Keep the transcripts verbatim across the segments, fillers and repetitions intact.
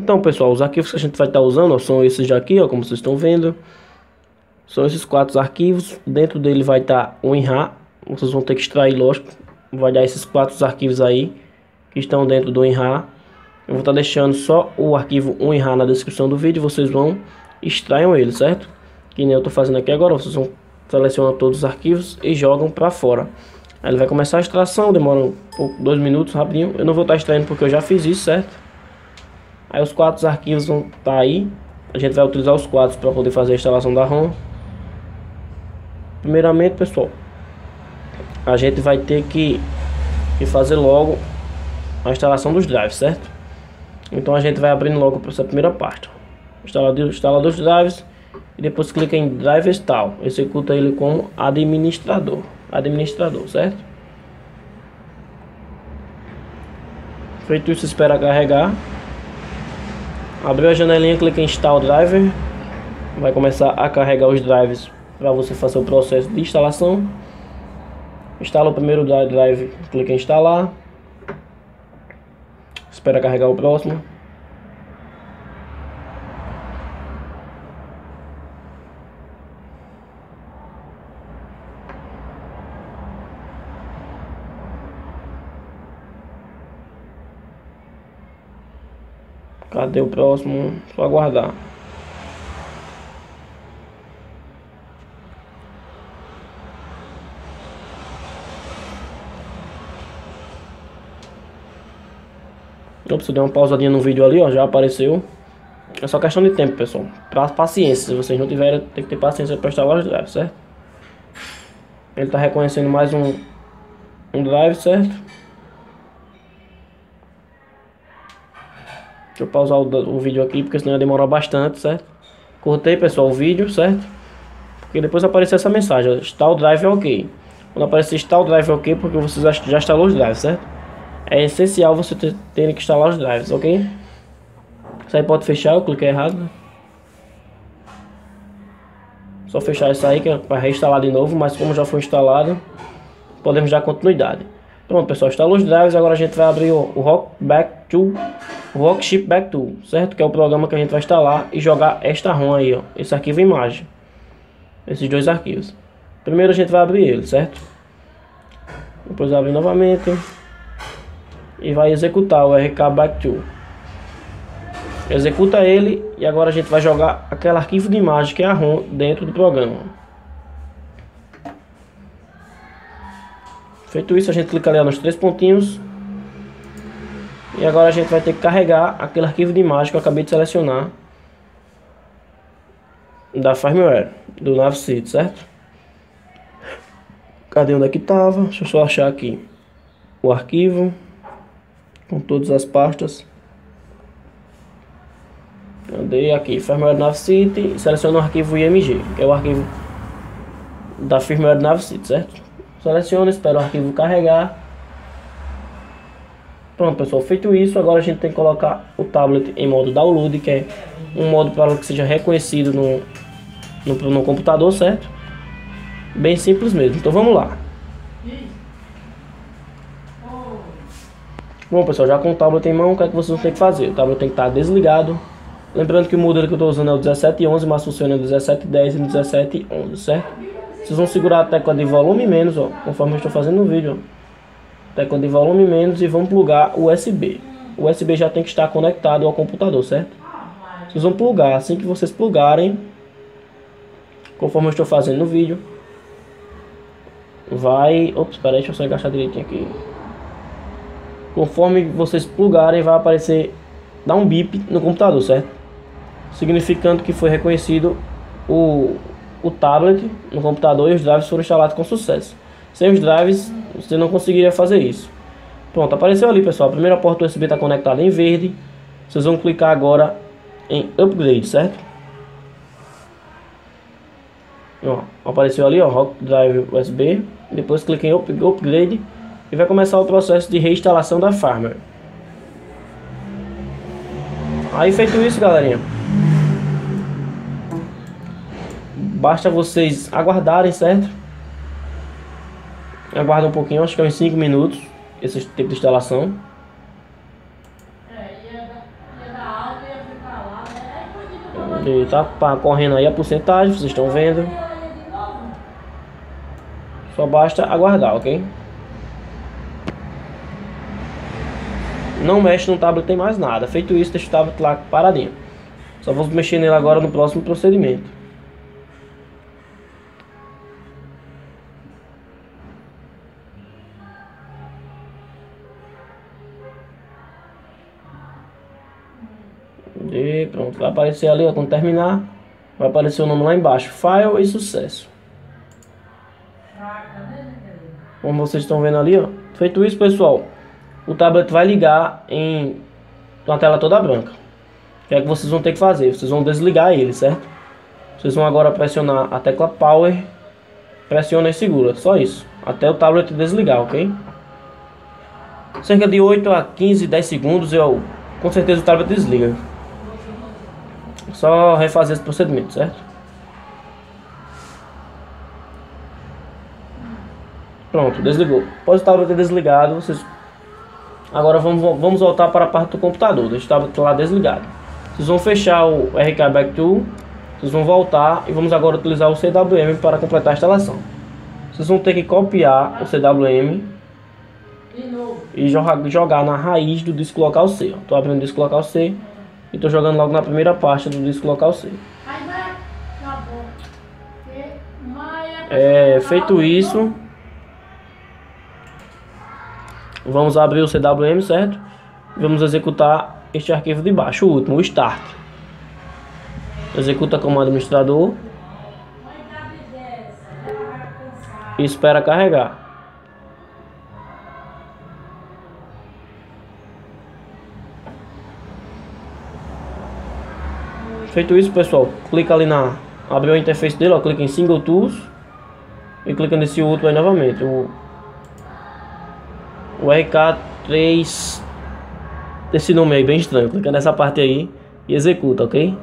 Então, pessoal, os arquivos que a gente vai estar usando, ó, são esses daqui, ó, como vocês estão vendo. São esses quatro arquivos. Dentro dele vai estar o WinRAR. Vocês vão ter que extrair, lógico. Vai dar esses quatro arquivos aí que estão dentro do WinRAR. Eu vou estar deixando só o arquivo WinRAR na descrição do vídeo. Vocês vão extraiam ele, certo? Que nem eu estou fazendo aqui agora. Vocês vão selecionar todos os arquivos e jogam para fora. Aí ele vai começar a extração. Demora um pouco, dois minutos, rapidinho. Eu não vou estar extraindo porque eu já fiz isso, certo? Aí os quatro arquivos vão estar aí. A gente vai utilizar os quatro para poder fazer a instalação da ROM. Primeiramente, pessoal, a gente vai ter que, que fazer logo a instalação dos drives, certo? Então a gente vai abrindo logo para essa primeira parte. Instala, instala dos drives e depois clica em Drive Install. Executa ele como administrador. Administrador, certo? Feito isso, espera carregar. Abriu a janelinha, clica em Install Driver. Vai começar a carregar os drives para você fazer o processo de instalação. Instala o primeiro drive, clica em instalar. Espera carregar o próximo. Cadê o próximo? Só aguardar. Ops, eu dei uma pausadinha no vídeo ali, ó, já apareceu. É só questão de tempo, pessoal. Pra paciência, se vocês não tiverem, tem que ter paciência para instalar os drives, certo? Ele tá reconhecendo mais um, um drive, certo? Deixa eu pausar o, o vídeo aqui, porque senão ia demorar bastante, certo? Cortei, pessoal, o vídeo, certo? Porque depois apareceu essa mensagem, install drive ok. Quando aparecer install drive ok, porque você já, já instalou os drives, certo? É essencial você ter, ter que instalar os drives, ok? Isso aí pode fechar, eu cliquei errado, né? Só fechar isso aí que é para reinstalar de novo, mas como já foi instalado, podemos dar continuidade. Pronto, pessoal, instalou os drives, agora a gente vai abrir o, o Rock Back Tool, o Rockchip Back Tool, certo? Que é o programa que a gente vai instalar e jogar esta ROM aí, ó, esse arquivo imagem. Esses dois arquivos. Primeiro a gente vai abrir ele, certo? Depois abre novamente e vai executar o R K Back Tool. Executa ele e agora a gente vai jogar aquele arquivo de imagem que é a ROM dentro do programa. Feito isso, a gente clica ali nos três pontinhos e agora a gente vai ter que carregar aquele arquivo de imagem que eu acabei de selecionar da firmware do Navseed, certo? Cadê onde é que estava? Deixa eu só achar aqui o arquivo com todas as pastas. Andei aqui, firmware Navseed, seleciono o arquivo I M G, que é o arquivo da firmware Navseed, certo? Seleciono, espero o arquivo carregar. Pronto, pessoal, feito isso, agora a gente tem que colocar o tablet em modo download, que é um modo para que seja reconhecido no, no, no computador, certo? Bem simples mesmo, então vamos lá. Bom, pessoal, já com o tablet em mão, o que é que vocês vão ter que fazer? O tablet tem que estar desligado. Lembrando que o modelo que eu estou usando é o dezessete onze, mas funciona no dezessete dez e no dezessete onze, certo? Vocês vão segurar a tecla de volume menos, ó, conforme eu estou fazendo no vídeo, ó. Tecla de volume menos e vão plugar o U S B. O U S B já tem que estar conectado ao computador, certo? Vocês vão plugar, assim que vocês plugarem, conforme eu estou fazendo no vídeo, vai... Ops, espera aí, deixa eu só encaixar direitinho aqui. Conforme vocês plugarem, vai aparecer, dar um bip no computador, certo? Significando que foi reconhecido o, o tablet no computador e os drives foram instalados com sucesso. Sem os drives, você não conseguiria fazer isso. Pronto, apareceu ali, pessoal. A primeira porta U S B está conectada em verde. Vocês vão clicar agora em Upgrade, certo? Ó, apareceu ali, ó, Rock Drive U S B. Depois clique em up, Upgrade e vai começar o processo de reinstalação da firmware. Aí feito isso, galerinha, basta vocês aguardarem, certo? Aguarda um pouquinho, acho que é uns cinco minutos esse tempo de instalação. E tá correndo aí a porcentagem, vocês estão vendo. Só basta aguardar, ok? Não mexe no tablet, tem mais nada. Feito isso, deixa o tablet lá paradinho. Só vou mexer nele agora no próximo procedimento. E pronto, vai aparecer ali, ó, quando terminar, vai aparecer o nome lá embaixo, File e sucesso. Como vocês estão vendo ali, ó. Feito isso, pessoal, o tablet vai ligar em uma tela toda branca. O que é que vocês vão ter que fazer? Vocês vão desligar ele, certo? Vocês vão agora pressionar a tecla Power, pressiona e segura, só isso, até o tablet desligar, ok? Cerca de oito a quinze, dez segundos, eu, com certeza o tablet desliga. Só refazer esse procedimento, certo? Pronto, desligou. Após o tablet ter desligado, vocês... Agora vamos, vamos voltar para a parte do computador. Deixa o tablet lá desligado. Vocês vão fechar o R K Back Tool. Vocês vão voltar e vamos agora utilizar o C W M para completar a instalação. Vocês vão ter que copiar o C W M e jogar, jogar na raiz do disco local C. Estou abrindo o disco local C e estou jogando logo na primeira pasta do disco local C. É, feito isso, vamos abrir o C W M, certo? Vamos executar este arquivo de baixo, o último, o Start. Executa como administrador e espera carregar. Feito isso, pessoal, clica ali na... Abriu a interface dele, ó, clica em Single Tools e clica nesse outro aí novamente, o, o R K três, esse nome aí bem estranho. Clica nessa parte aí e executa, ok?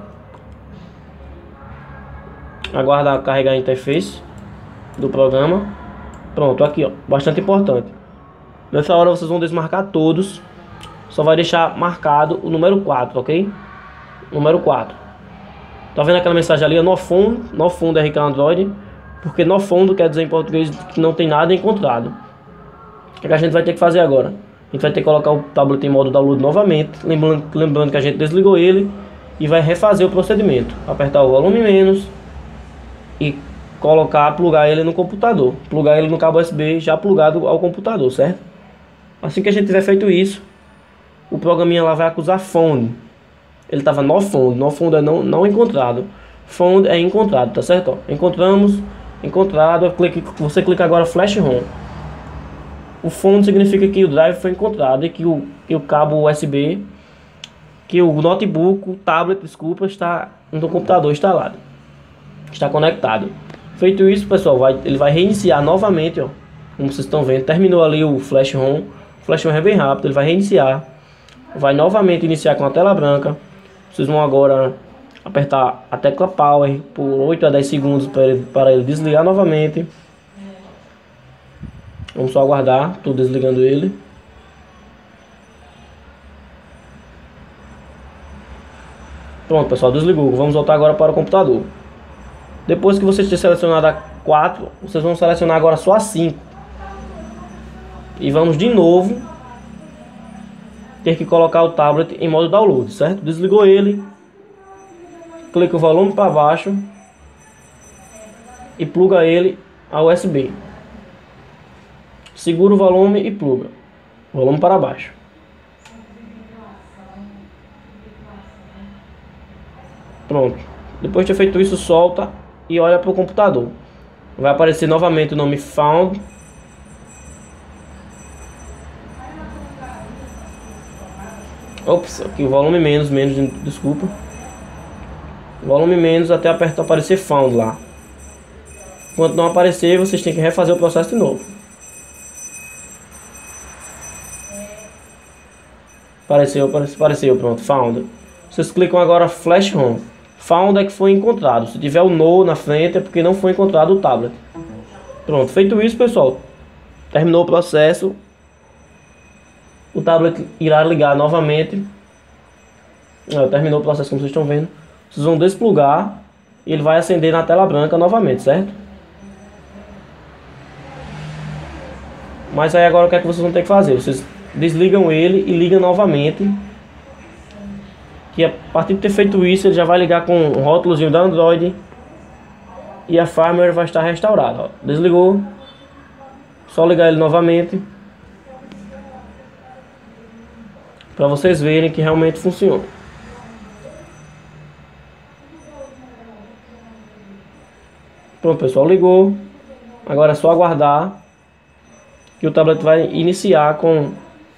Aguarda carregar a interface do programa. Pronto, aqui ó, bastante importante. Nessa hora vocês vão desmarcar todos. Só vai deixar marcado o número quatro, ok? Número quatro. Tá vendo aquela mensagem ali? No fundo, no fundo R K Android. Porque no fundo quer dizer em português que não tem nada encontrado. O que a gente vai ter que fazer agora? A gente vai ter que colocar o tablet em modo download novamente. Lembrando, lembrando que a gente desligou ele. E vai refazer o procedimento. Apertar o volume menos. E colocar, plugar ele no computador. Plugar ele no cabo U S B já plugado ao computador, certo? Assim que a gente tiver feito isso, o programinha lá vai acusar found. Ele estava no found. No found é não, não encontrado. Found é encontrado, tá certo? Ó, encontramos, encontrado. Clique, você clica agora Flash ROM. O found significa que o drive foi encontrado e que o, que o cabo U S B, que o notebook, o tablet, desculpa, está no computador instalado. Está conectado. Feito isso, pessoal, vai, ele vai reiniciar novamente, ó. Como vocês estão vendo, terminou ali o Flash ROM. O Flash ROM é bem rápido, ele vai reiniciar. Vai novamente iniciar com a tela branca. Vocês vão agora apertar a tecla Power por oito a dez segundos para ele, para ele desligar novamente. Vamos só aguardar, estou desligando ele. Pronto, pessoal, desligou. Vamos voltar agora para o computador. Depois que vocês tiverem selecionado a quatro, vocês vão selecionar agora só a cinco. E vamos de novo ter que colocar o tablet em modo download, certo? Desligou ele. Clica o volume para baixo e pluga ele ao U S B. Segura o volume e pluga. Volume para baixo. Pronto. Depois de ter feito isso, solta e olha para o computador. Vai aparecer novamente o nome Found. Ops, aqui o volume menos, menos, desculpa. Volume menos até apertar aparecer Found lá. Enquanto não aparecer, vocês têm que refazer o processo de novo. Apareceu, apareceu, apareceu, pronto, Found. Vocês clicam agora Flash ROM. Found é que foi encontrado. Se tiver o no na frente é porque não foi encontrado o tablet. Pronto, feito isso, pessoal, terminou o processo. O tablet irá ligar novamente. Ah, terminou o processo, como vocês estão vendo. Vocês vão desplugar e ele vai acender na tela branca novamente, certo? Mas aí agora o que é que vocês vão ter que fazer? Vocês desligam ele e ligam novamente. Que a partir de ter feito isso, ele já vai ligar com um rótulozinho da Android. E a firmware vai estar restaurada. Ó. Desligou. Só ligar ele novamente. Para vocês verem que realmente funciona. Pronto, pessoal, ligou. Agora é só aguardar que o tablet vai iniciar com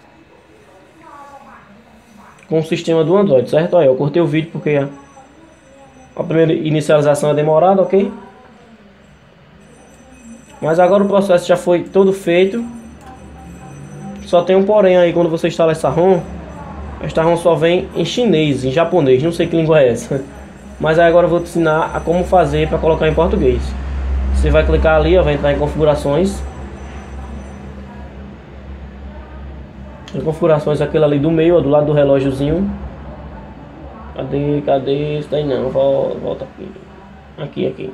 com o sistema do Android, certo? Aí eu cortei o vídeo porque a, a primeira inicialização é demorada, ok? Mas agora o processo já foi todo feito. Só tem um porém aí quando você instala essa ROM. Esta ROM só vem em chinês, em japonês, não sei que língua é essa. Mas aí agora eu vou te ensinar a como fazer para colocar em português. Você vai clicar ali, ó, vai entrar em configurações. Em configurações, aquele ali do meio, ó, do lado do relógiozinho. Cadê, cadê? Isso daí não, volta, volta aqui. Aqui, aqui.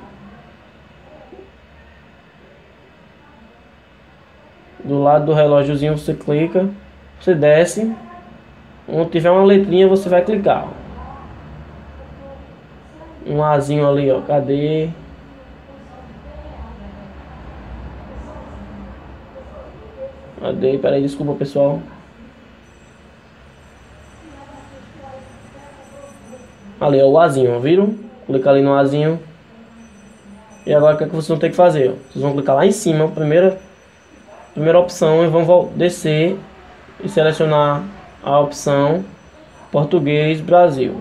Do lado do relógiozinho você clica. Você desce. Onde tiver uma letrinha você vai clicar. Um Azinho ali, ó. Cadê? Cadê? Peraí, desculpa pessoal. Ali, ó, o Azinho, ó, viram? Clica ali no Azinho. E agora o que é que vocês vão ter que fazer? Ó? Vocês vão clicar lá em cima, primeira, primeira opção, e vão descer e selecionar a opção Português Brasil.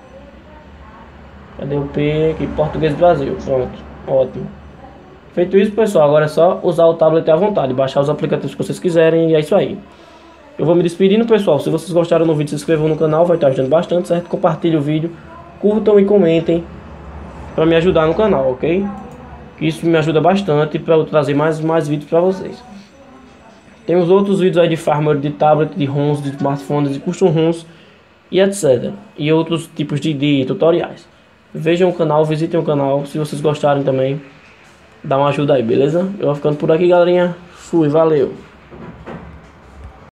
Cadê o P aqui? Português Brasil. Pronto, ótimo. Feito isso, pessoal, agora é só usar o tablet à vontade, baixar os aplicativos que vocês quiserem e é isso aí. Eu vou me despedindo, pessoal. Se vocês gostaram do vídeo, se inscrevam no canal, vai estar ajudando bastante, certo? Compartilhem o vídeo, curtam e comentem para me ajudar no canal, ok? Isso me ajuda bastante para eu trazer mais, mais vídeos para vocês. Temos outros vídeos aí de firmware, de tablet, de ROMs, de smartphones, de custom ROMs e etcétera. E outros tipos de, de tutoriais. Vejam o canal, visitem o canal. Se vocês gostarem também, dá uma ajuda aí, beleza? Eu vou ficando por aqui, galerinha. Fui, valeu!